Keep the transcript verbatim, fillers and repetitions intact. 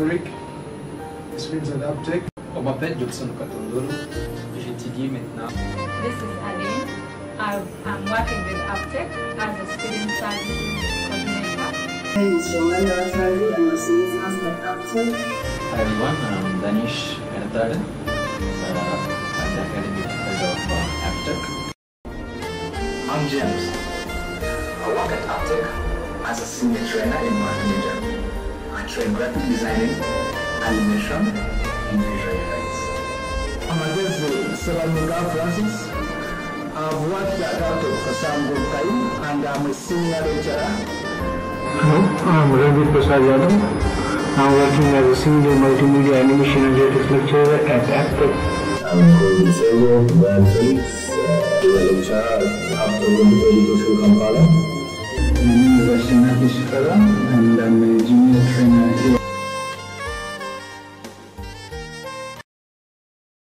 Eric, experience at Aptech. On m'appelle Jobson Katondolo, j'étudie maintenant. This is Aline. I'm working with Aptech as a student services coordinator. My name is Joanna Rafaeli. I'm a sales husband at Aptech. Hi everyone, I'm Danish Menatharan. Uh, I'm the academic head of uh, Aptech. I'm James. I work at Aptech as a senior trainer in multimedia. I train graphic designing, animation, and visual effects. I'm Adesi Sebanika Francis. I've worked at Aptech for some good time and I'm a senior lecturer. Hello, I'm Ravi Prasad Yadav. I'm working as a senior multimedia animation and graphics lecturer at Aptech. I'm called Disabled Brian Felix, uh, a lecturer at Aptech Education Kampala. My name is Ashina Kishkara and I'm a junior trainer here.